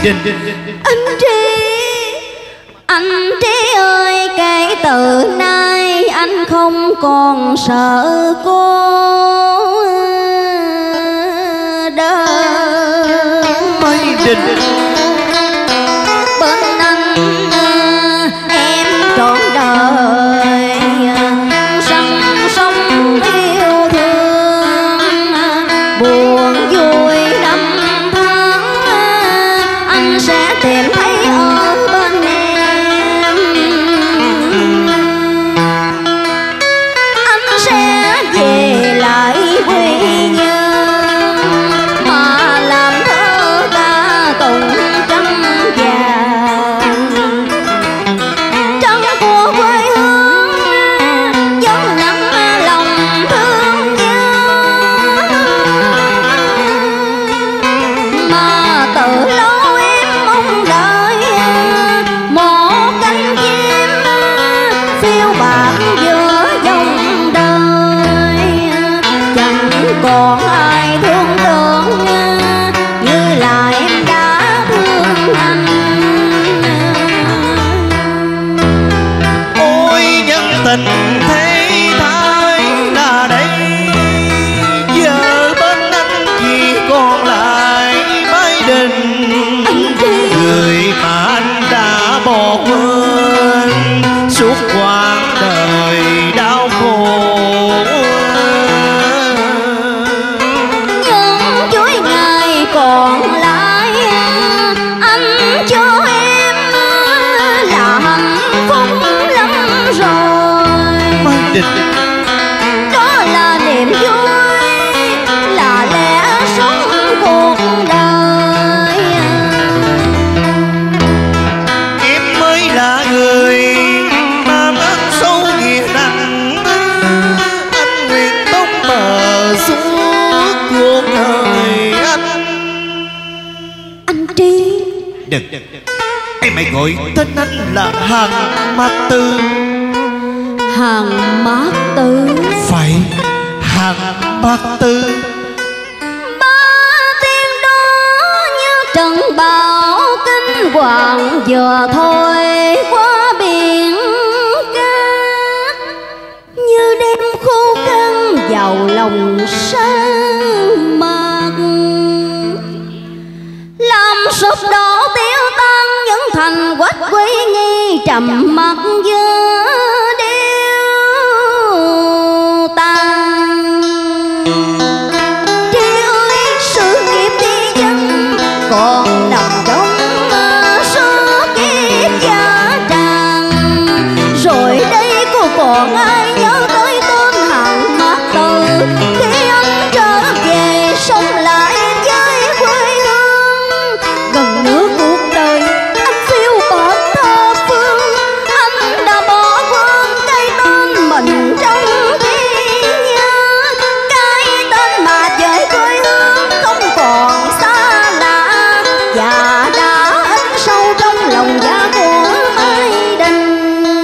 Đình. Anh Trí ơi, kể từ nay anh không còn sợ cô đơn. Mai Đình. Bên anh em trọn đời săn sống yêu thương, buồn vui năm tháng anh sẽ tìm thấy ở bên em. Anh sẽ về lại quê nhân mà làm thơ ca tụng trăng vàng, trăng của quê hương dâng nắng lòng thương nhớ, mà từ lâu em mong đợi một cánh chim phiêu bạt giữa dòng đời. Chẳng còn ai thương tưởng như là em đã thương anh. Ôi nhân tình thế thái là đây, giờ bên anh chỉ còn lại Mai Đình, người mà anh đã bỏ quên suốt quãng đời đau khổ. Những chuỗi ngày còn lại anh cho em là hạnh phúc lắm rồi. Mai Đình. Đó là niềm vui, là lẽ sống cuộc đời. Em mới là người mang ơn sâu nghĩa nặng, anh nguyện tóc bờ suốt cuộc đời anh. Anh Trí. Đừng, em hãy gọi tên anh là Hàng Mạc Tư. Hàng Mác Tư. Phải, Hàng Mạc Tư. Ba tiếng đó như trận bão kinh hoàng vừa thôi qua biển cát, như đêm khô cằn vào lòng sa mạc, làm sụp đổ tiêu tan những thành quách quý nghi trầm mặc giữa điêu tàn. Trí ơi, sự nghiệp thi dân còn nằm trong số kiếp gia tràng, rồi đây cô còn ai nhớ tới tên Hàng Mác Tư khi anh trở về sống lại với quê hương. Gần nửa cuộc đời anh phiêu bạt tha phương, anh đã bỏ quên cái tên mình trong trí nhớ, cái tên mà với quê hương không còn xa lạ và đã in sâu trong lòng dạ của Mai Đình.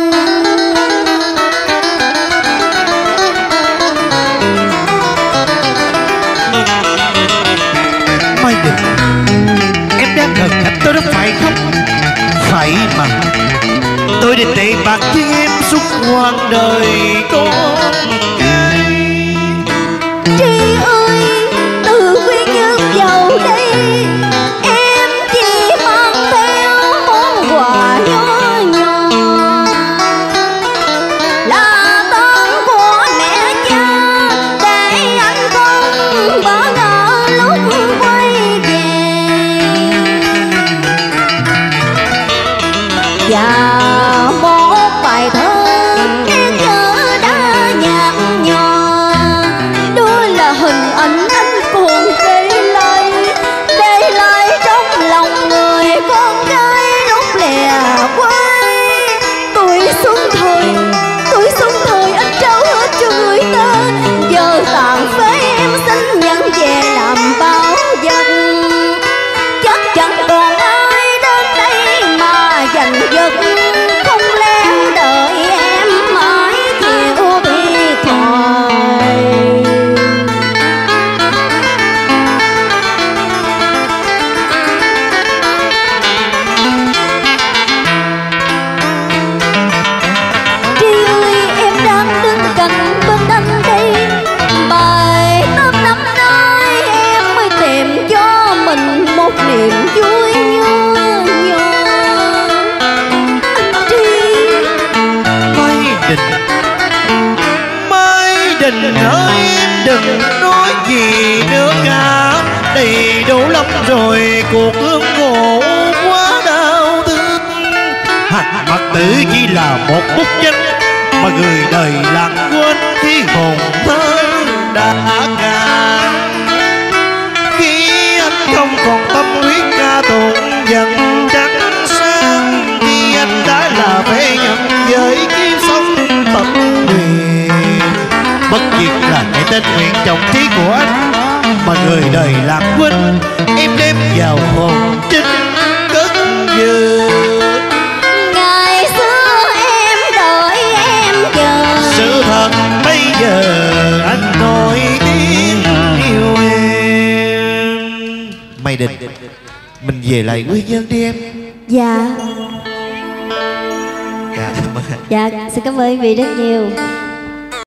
Mai Đình, em đang gần anh tôi đó phải không? Phải mà, tôi định tệ bạc với em suốt quãng đời con gái. Trí ơi, từ quê nhân vào đây em chỉ mang theo món quà nhỏ nhỏ, là tên của mẹ cha để anh không bỏ ngỡ lúc quay về, và một bài thơ nghe nhớ đã nhạt nhòa. ơi em đừng nói gì nữa cả, đầy đủ lắm rồi cuộc ương khổ quá đau thương. Hành mặt tử chỉ là một bức tranh mà người đời lãng quên khi hồn thơ đã cạn. Khi anh không còn tâm huyết ca tụng dần trắng sáng, khi anh đã là phế nhân với kiếp sống tâm nguyện. Bất diệt là cái tên nguyện trọng trí của anh mà người đời lãng quên, em đem vào hồn trinh cất giữ. Ngày xưa em đợi em chờ, Sự thật bây giờ anh nổi tiếng yêu em. Mày Định, mình về lại nguyên nhân đi em. Dạ. Dạ, cảm ơn. Dạ, xin cảm ơn quý vị rất nhiều.